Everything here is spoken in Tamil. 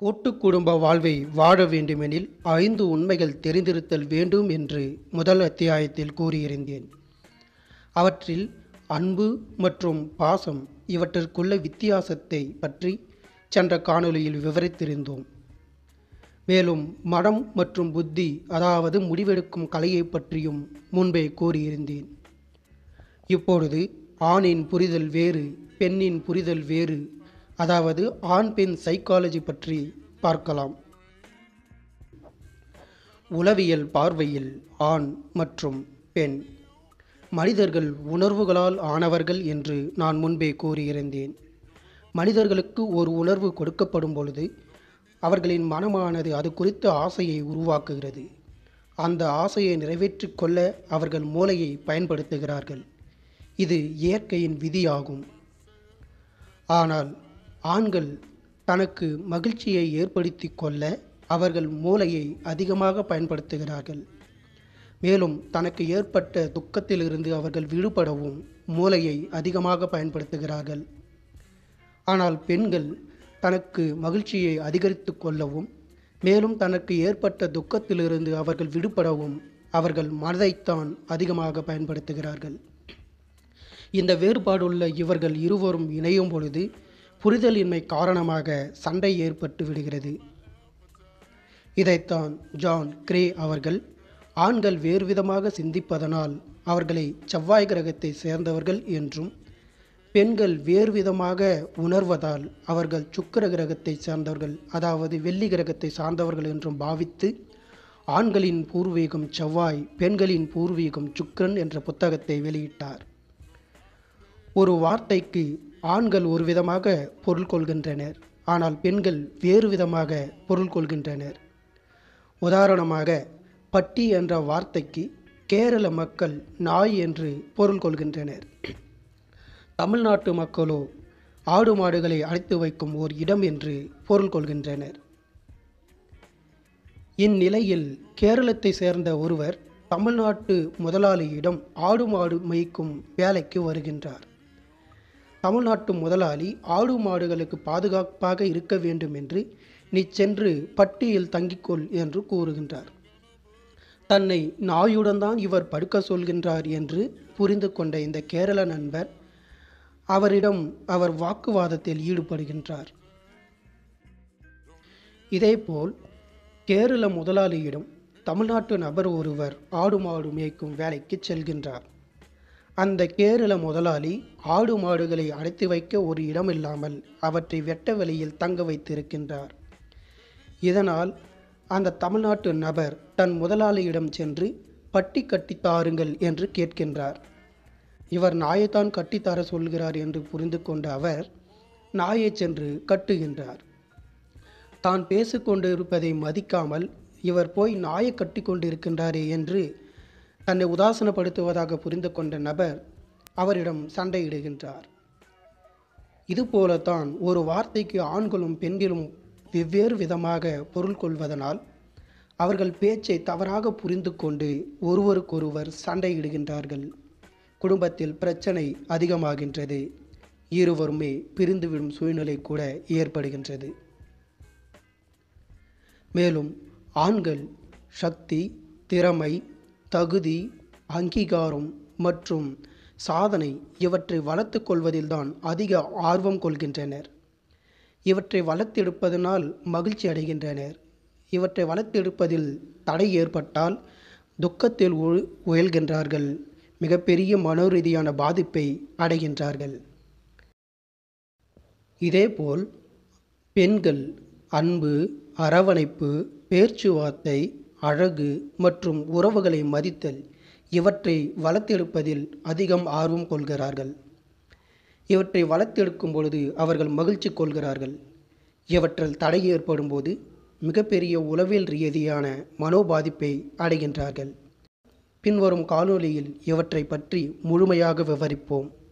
கூட்டு குடும்ப வாழ்வை வாழ வேண்டுமெனில் 5 உண்மைகள் தெரிந்திருத்தல் வேண்டும் என்று முதல் அத்தியாயத்தில் கூறியிருந்தேன். அவற்றில் அன்பு மற்றும் பாசம் இவற்றிற்குள்ள வித்தியாசத்தை பற்றி சென்ற காணொளியில் விவரித்திருந்தோம். மேலும் மனம் மற்றும் புத்தி, அதாவது முடிவெடுக்கும் கலையை பற்றியும் முன்பே கூறியிருந்தேன். இப்பொழுது ஆணின் புரிதல் வேறு, பெண்ணின் புரிதல் வேறு, அதாவது ஆண் பெண் சைக்காலஜி பற்றி பார்க்கலாம். உளவியல் பார்வையில் ஆண் மற்றும் பெண் மனிதர்கள் உணர்வுகளால் ஆனவர்கள் என்று நான் முன்பே கூறியிருந்தேன். மனிதர்களுக்கு ஒரு உணர்வு கொடுக்கப்படும் பொழுது அவர்களின் மனமானது அது குறித்த ஆசையை உருவாக்குகிறது. அந்த ஆசையை நிறைவேற்றிக் கொள்ள அவர்கள் மூளையை பயன்படுத்துகிறார்கள். இது இயற்கையின் விதியாகும். ஆனால் ஆண்கள் தனக்கு மகிழ்ச்சியை ஏற்படுத்தி கொள்ள அவர்கள் மூளையை அதிகமாக பயன்படுத்துகிறார்கள். மேலும் தனக்கு ஏற்பட்ட துக்கத்திலிருந்து அவர்கள் விடுபடவும் மூளையை அதிகமாக பயன்படுத்துகிறார்கள். ஆனால் பெண்கள் தனக்கு மகிழ்ச்சியை அதிகரித்து கொள்ளவும் மேலும் தனக்கு ஏற்பட்ட துக்கத்திலிருந்து அவர்கள் விடுபடவும் அவர்கள் மனதைத்தான் அதிகமாக பயன்படுத்துகிறார்கள். இந்த வேறுபாடுள்ள இவர்கள் இருவரும் இணையும் பொழுது புரிதலின்மை காரணமாக சண்டை ஏற்பட்டு விடுகிறது. இதைத்தான் ஜான் கிரே அவர்கள் ஆண்கள் வேறுவிதமாக சிந்திப்பதனால் அவர்களை செவ்வாய் கிரகத்தை சேர்ந்தவர்கள் என்றும், பெண்கள் வேறுவிதமாக உணர்வதால் அவர்கள் சுக்கிர கிரகத்தை சார்ந்தவர்கள், அதாவது வெள்ளி கிரகத்தை சார்ந்தவர்கள் என்றும் பாவித்து ஆண்களின் பூர்வீகம் செவ்வாய், பெண்களின் பூர்வீகம் சுக்கிரன் என்ற புத்தகத்தை வெளியிட்டார். ஒரு வார்த்தைக்கு ஆண்கள் ஒரு விதமாக பொருள் கொள்கின்றனர், ஆனால் பெண்கள் வேறு விதமாக பொருள் கொள்கின்றனர். உதாரணமாக, பட்டி என்ற வார்த்தைக்கு கேரள மக்கள் நாய் என்று பொருள் கொள்கின்றனர். தமிழ்நாட்டு மக்களோ ஆடு மாடுகளை அடைத்து வைக்கும் ஓர் இடம் என்று பொருள் கொள்கின்றனர். இந்நிலையில் கேரளத்தை சேர்ந்த ஒருவர் தமிழ்நாட்டு முதலாளியிடம் ஆடு மாடு மேய்க்கும் வேலைக்கு வருகின்றார். தமிழ்நாட்டு முதலாளி ஆடு மாடுகளுக்கு பாதுகாப்பாக இருக்க வேண்டும் என்று நீ சென்று பட்டியில் தங்கிக்கொள் என்று கூறுகின்றார். தன்னை நாயுடன் தான் இவர் படுக்க சொல்கின்றார் என்று புரிந்து கொண்ட இந்த கேரள நண்பர் அவரிடம் அவர் வாக்குவாதத்தில் ஈடுபடுகின்றார். இதேபோல் கேரள முதலாளியிடம் தமிழ்நாட்டு நபர் ஒருவர் ஆடு மாடு மேய்க்கும் வேலைக்கு செல்கின்றார். அந்த கேரள முதலாளி ஆடு மாடுகளை அடைத்து வைக்க ஒரு இடமில்லாமல் அவற்றை வெட்ட வெளியில் தங்க வைத்திருக்கின்றார். இதனால் அந்த தமிழ்நாட்டு நபர் தன் முதலாளியிடம் சென்று பட்டி கட்டித்தாருங்கள் என்று கேட்கின்றார். இவர் நாயைத்தான் கட்டித்தர சொல்கிறார் என்று புரிந்து கொண்ட அவர் நாயை சென்று கட்டுகின்றார். தான் பேசிக்கொண்டிருப்பதை மதிக்காமல் இவர் போய் நாயை கட்டி கொண்டிருக்கின்றாரே என்று தன்னை உதாசனப்படுத்துவதாக புரிந்து கொண்ட நபர் அவரிடம் சண்டையிடுகின்றார். இதுபோலத்தான் ஒரு வார்த்தைக்கு ஆண்களும் பெண்களும் வெவ்வேறு விதமாக பொருள் கொள்வதனால் அவர்கள் பேச்சை தவறாக புரிந்து கொண்டு ஒருவருக்கொருவர் சண்டையிடுகின்றார்கள். குடும்பத்தில் பிரச்சனை அதிகமாகின்றது. இருவருமே பிரிந்துவிடும் சூழ்நிலை கூட ஏற்படுகின்றது. மேலும் ஆண்கள் சக்தி, திறமை, தகுதி, அங்கீகாரம் மற்றும் சாதனை இவற்றை வளர்த்து கொள்வதில்தான் அதிக ஆர்வம் கொள்கின்றனர். இவற்றை வளர்த்தெடுப்பதனால் மகிழ்ச்சி அடைகின்றனர். இவற்றை வளர்த்தெடுப்பதில் தடை ஏற்பட்டால் துக்கத்தில் உயல்கின்றார்கள். மிகப்பெரிய மனோரீதியான பாதிப்பை அடைகின்றார்கள். இதேபோல் பெண்கள் அன்பு, அரவணைப்பு, பேச்சுவார்த்தை, அழகு மற்றும் உறவுகளை மதித்தல் இவற்றை வளர்த்தெடுப்பதில் அதிகம் ஆர்வம் கொள்கிறார்கள். இவற்றை வளர்த்தெடுக்கும் பொழுது அவர்கள் மகிழ்ச்சி கொள்கிறார்கள். இவற்றில் தடை ஏற்படும் போது மிகப்பெரிய உளவியல் ரீதியான மனோபாதிப்பை அடைகின்றார்கள். பின்வரும் காணொளியில் இவற்றை பற்றி முழுமையாக விவரிப்போம்.